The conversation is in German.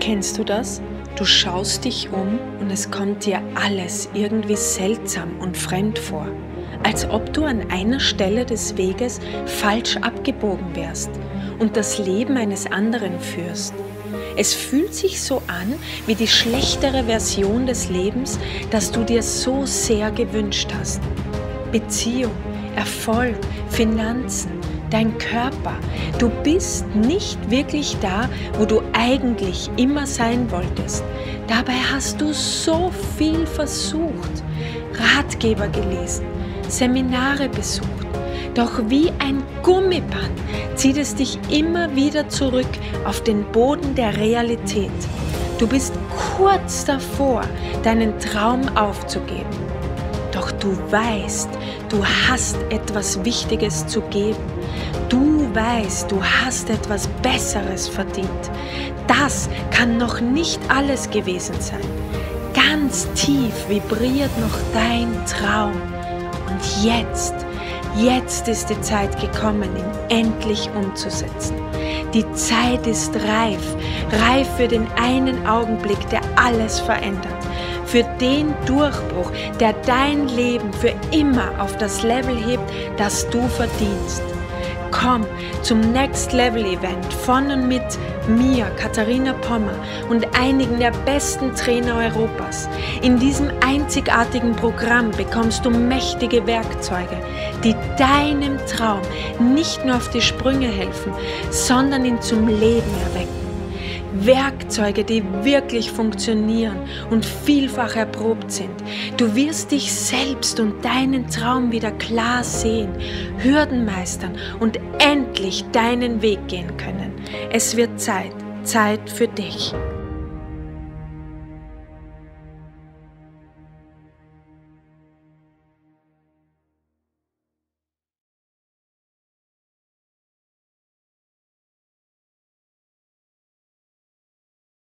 Kennst du das? Du schaust dich um und es kommt dir alles irgendwie seltsam und fremd vor, als ob du an einer Stelle des Weges falsch abgebogen wärst und das Leben eines anderen führst. Es fühlt sich so an wie die schlechtere Version des Lebens, das du dir so sehr gewünscht hast. Beziehung, Erfolg, Finanzen, dein Körper. Du bist nicht wirklich da, wo du eigentlich immer sein wolltest. Dabei hast du so viel versucht, Ratgeber gelesen, Seminare besucht. Doch wie ein Gummiband zieht es dich immer wieder zurück auf den Boden der Realität. Du bist kurz davor, deinen Traum aufzugeben. Doch du weißt, du hast etwas Wichtiges zu geben. Du weißt, du hast etwas Besseres verdient. Das kann noch nicht alles gewesen sein. Ganz tief vibriert noch dein Traum. Und jetzt ist die Zeit gekommen, ihn endlich umzusetzen. Die Zeit ist reif für den einen Augenblick, der alles verändert. Für den Durchbruch, der dein Leben für immer auf das Level hebt, das du verdienst. Komm zum Next Level Event von und mit mir, Katharina Pommer, und einigen der besten Trainer Europas. In diesem einzigartigen Programm bekommst du mächtige Werkzeuge, die deinem Traum nicht nur auf die Sprünge helfen, sondern ihn zum Leben erwecken. Werkzeuge, die wirklich funktionieren und vielfach erprobt sind. Du wirst dich selbst und deinen Traum wieder klar sehen, Hürden meistern und endlich deinen Weg gehen können. Es wird Zeit für dich.